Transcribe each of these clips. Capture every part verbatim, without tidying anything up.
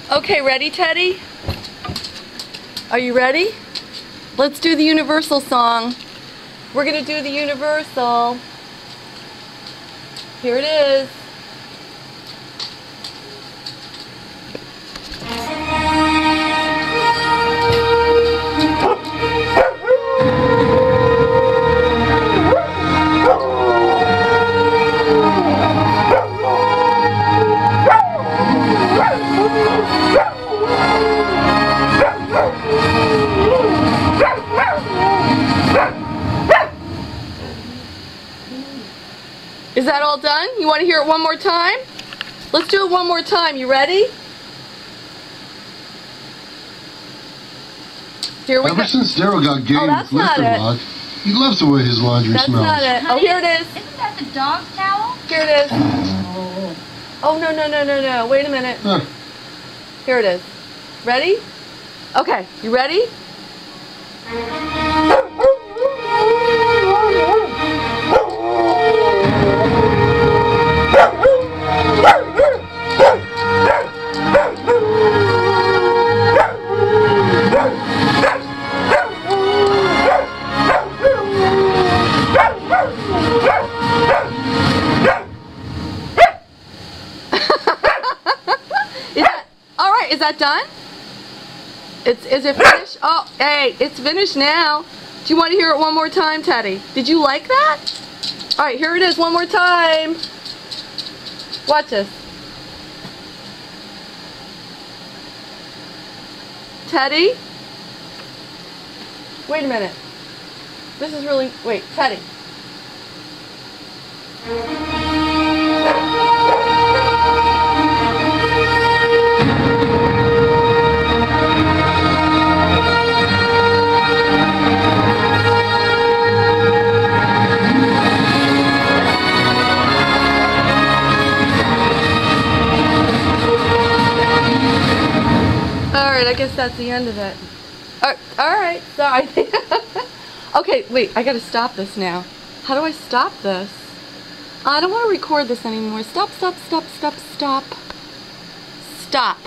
Okay, ready, Teddy? Are you ready? Let's do the Universal song. We're gonna do the Universal. Here it is. Is that all done? You want to hear it one more time? Let's do it one more time. You ready? Here we Ever go. since Daryl got game Oh, that's with not Lifter it. Block, he loves the way his laundry That's smells. not it. Oh, here it is. Isn't that the dog's towel? Here it is. Oh, no, no, no, no, no. Wait a minute. Huh. Here it is. Ready? Okay, you ready? Is that all right? Is that done? It's is it finished? Oh, hey, it's finished now. Do you want to hear it one more time, Teddy? Did you like that? All right, here it is one more time. Watch this. Teddy? Wait a minute. This is really, wait, Teddy. Alright, I guess that's the end of it. Alright, sorry. Okay, wait, I gotta stop this now. How do I stop this? I don't want to record this anymore. Stop, stop, stop, stop, stop. Stop.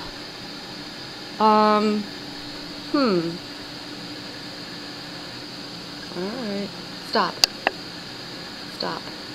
Um, hmm. Alright, stop. Stop.